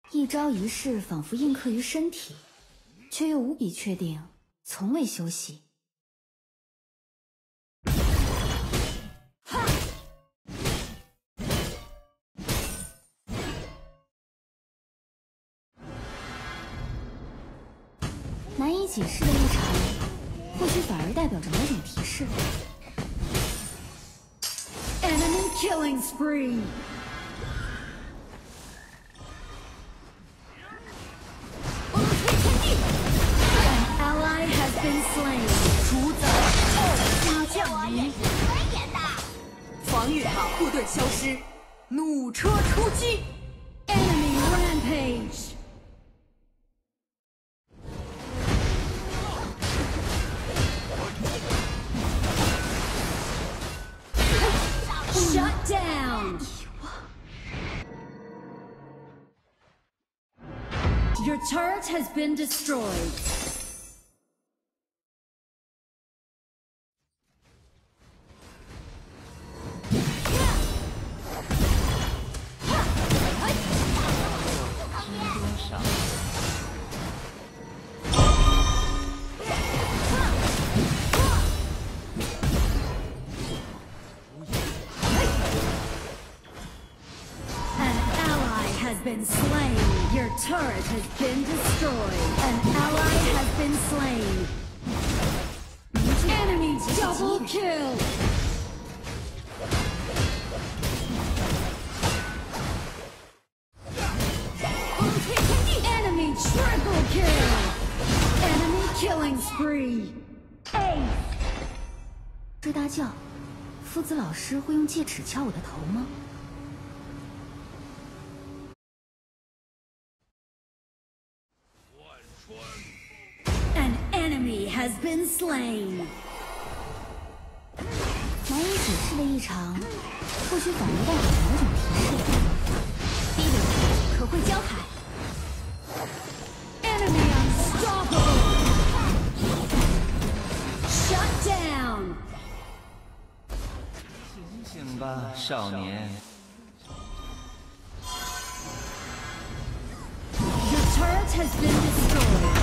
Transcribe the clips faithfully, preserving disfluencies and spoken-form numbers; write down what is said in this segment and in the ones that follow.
一招一式仿佛印刻于身体，却又无比确定，从未休息。难以解释的异常，或许反而代表着某种提示。 Enemy killing spree. An ally has been slain. 主宰后加降临，防御塔护盾消失，弩车出击。 Enemy rampage. Shut down. Your turret has been destroyed. Been slain. Your turret has been destroyed. An ally has been slain. Enemy double kill. Enemy triple kill. Enemy killing spree. Ace. 追大叫，夫子老师会用戒尺敲我的头吗？ An enemy has been slain. 难以解释的异常，或许反而代表着某种提示。第一轮可会交海。 Enemy unstoppable. Shut down. 醒醒吧，少年。 Your turret has been destroyed.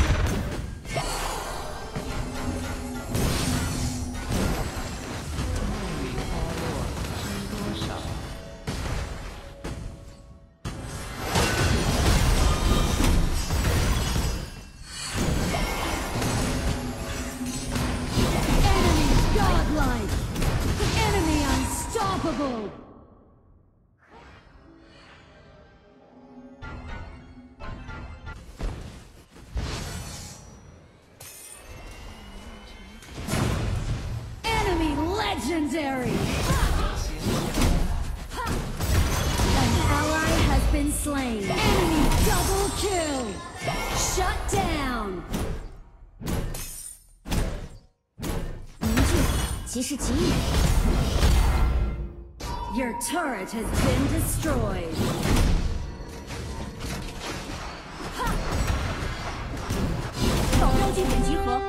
Unstoppable! Enemy legendary! An ally has been slain. Enemy double kill! Shut down! 凝聚即是给予。 Your turret has been destroyed. 到标记点集合。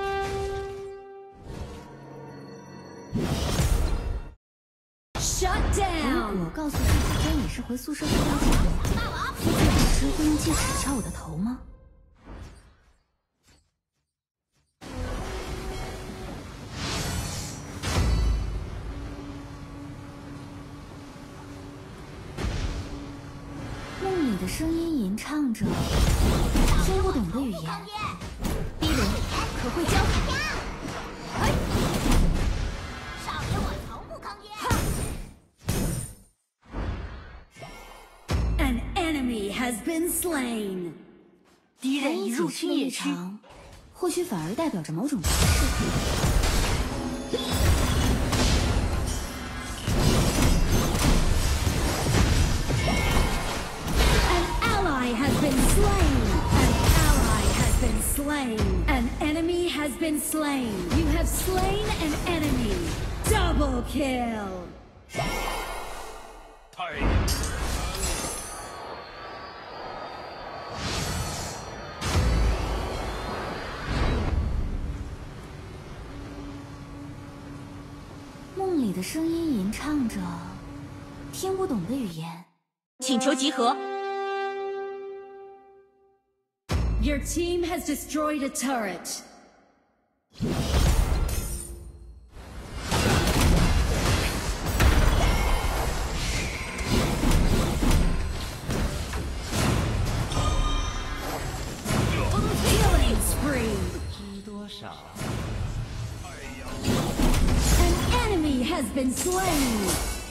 Shut 如 down. 果告诉自己这也是回宿舍睡觉觉的话，夫子老师会用戒尺敲我的头吗？ 梦里的声音吟唱着听不懂的语言。第一轮可会交海。 少爷，我从不吭烟。 An enemy has been slain. 敌人已入侵侵野区。 或许反而代表着某种提示。 An enemy has been slain. You have slain an enemy. Double kill. 太。 梦里的声音吟唱着听不懂的语言。 请求集合。 Your team has destroyed a turret. Killing spree. 知多少？ An enemy has been slain.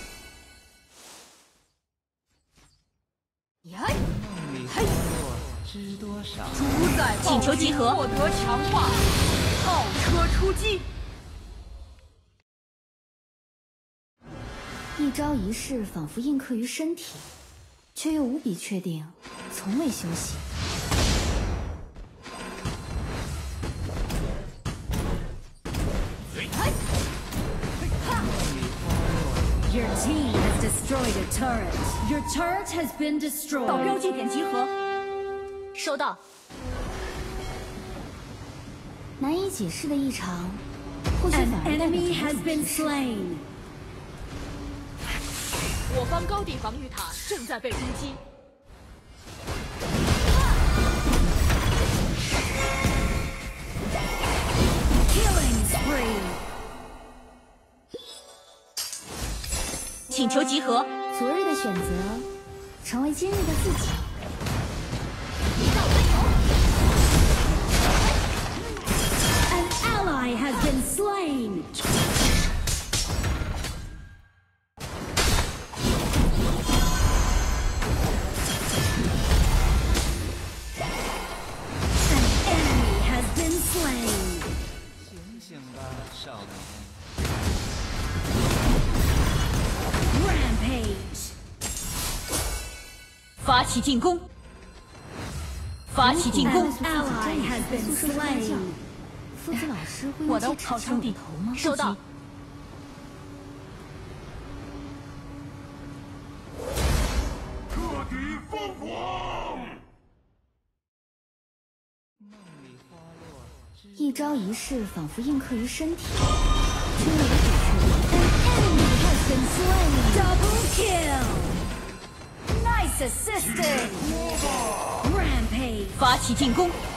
梦里花落知多少？ 主宰请求集合，获得强化，炮车出击。 一招一式仿佛印刻于身体，却又无比确定，从未休息。 Your team has destroyed a turret. Your turret has been 到标 destroyed. 记点集合。 收到。 难以解释的异常，或许 An 反而代表着 enemy 某 has 种 been 提示。 slain. 我方高地防御塔正在被攻击。 Killing spree. 请求集合。 昨日的选择，成为今日的自己。 An ally has been slain. An enemy has been slain. 醒醒吧，少年！ Rampage. 发起进攻！发起进 An 攻！ ally has been 宿舍的干将 slain. 夫子老师会我的用剑好兄弟插向我的头吗？ 收到。 梦里花落知一招一式仿佛印刻于身体，却又无比确定。 An enemy has been slain. Double kill. Nice assisting. Rampage. 发起进攻！